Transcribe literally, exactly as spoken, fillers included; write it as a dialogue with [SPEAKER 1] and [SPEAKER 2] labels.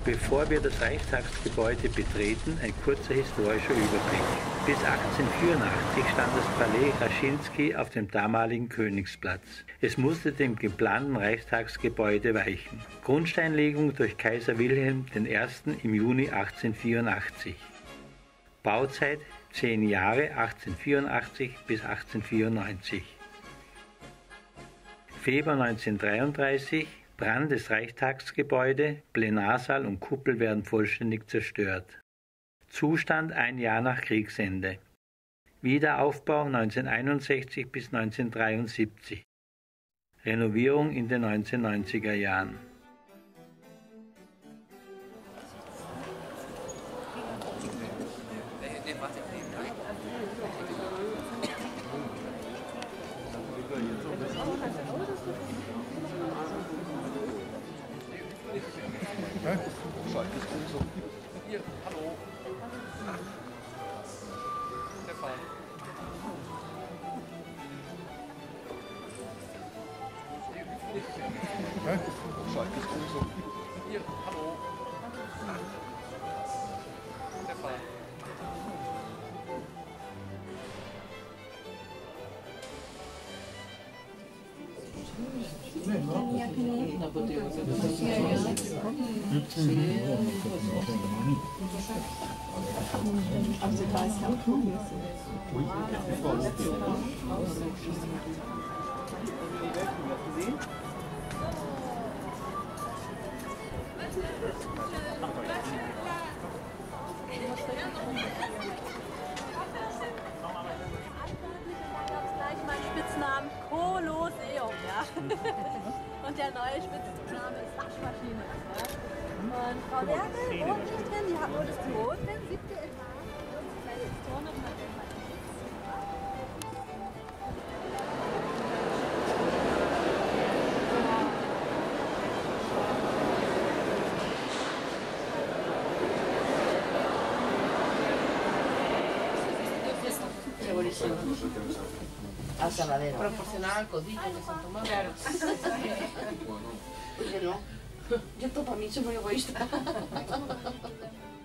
[SPEAKER 1] Bevor wir das Reichstagsgebäude betreten, ein kurzer historischer Überblick. Bis achtzehnhundertvierundachtzig stand das Palais Raschinski auf dem damaligen Königsplatz. Es musste dem geplanten Reichstagsgebäude weichen. Grundsteinlegung durch Kaiser Wilhelm der Erste im Juni achtzehnhundertvierundachtzig. Bauzeit zehn Jahre, achtzehnhundertvierundachtzig bis achtzehnhundertvierundneunzig. Februar neunzehnhundertdreiunddreißig, Brand des Reichstagsgebäude, Plenarsaal und Kuppel werden vollständig zerstört. Zustand ein Jahr nach Kriegsende. Wiederaufbau neunzehnhunderteinundsechzig bis neunzehnhundertdreiundsiebzig. Renovierung in den neunzehnhundertneunziger Jahren.
[SPEAKER 2] Hier, hallo. Stefan. Hier, hallo. Stefan.
[SPEAKER 3] Also da ist ja auch
[SPEAKER 4] Mein Spitznamen Kolosseum, ja. Und der neue Spitzname ist Waschmaschine. Ja. Und Frau Merkel wohnt nicht drin, die hat nur das Büro drin, siebte Etage. Und kleines Tor noch mal drin.
[SPEAKER 5] Al Salvadero.
[SPEAKER 3] Proporcional al codillo que se han tomado. Claro.
[SPEAKER 5] Oye, no. Yo todo para mí soy muy egoísta.